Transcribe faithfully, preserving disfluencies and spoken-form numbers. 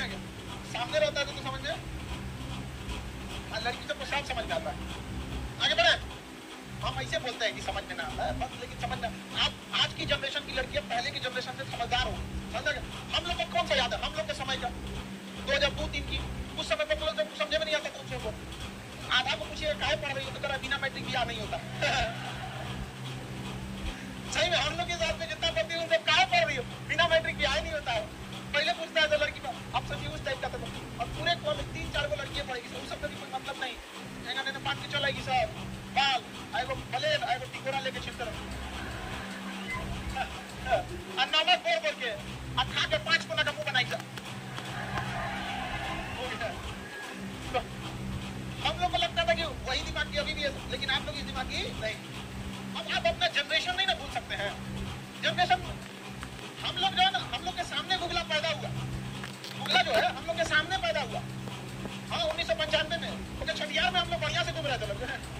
आ गया? सामने रहता है तो, तो समझ में, लड़की सबको सब समझ में आता है। आगे बढ़े। हम ऐसे बोलते हैं कि समझ में ना आता है बस, लेकिन समझ में। आज आज की जनरेशन की लड़कियां पहले की जनरेशन से समझदार हो, समझ गए? हम लोग को कौन सा याद है, हम लोग के समय का दो हजार दो तीन की, उस समय पे जब समझे में नहीं आता तुमसे को आधा को पूछिए काहे पढ़ रही हो तो कह बिना मैट्रिक ब्याह नहीं होता। सही में हम लोग के साथ में जितना पढ़ती हूँ उनसे काहे पढ़ रही हो, बिना मैट्रिक ब्याह नहीं होता है। पहले पूछता है तो लड़की में अब समझिए उस टाइप का था। और पूरे कॉलेज तीन चार को लड़कियां पढ़ेगी, उस सब का भी कोई मतलब नहीं। एंगा पान की चलेगी सब बाल आएगो भले आएगो टिकोरा लेके छितर नमक बोल बोल के खा के पांच कोना का मुंह बनाई जा। हम लोग को लगता था कि वही दिमाग की अभी भी है, लेकिन आप लोग इस दिमाग की नहीं। अब आप अपना जनरेशन नहीं ना भूल सकते हैं। जनरेशन हम लोग जो है ना, हम लोग के सामने गुगला पैदा हुआ। गुगला जो है हम लोग के सामने पैदा हुआ। हाँ उन्नीस सौ पंचानवे में छठियार में हम लोग बढ़िया से घूम रहे थे लोग।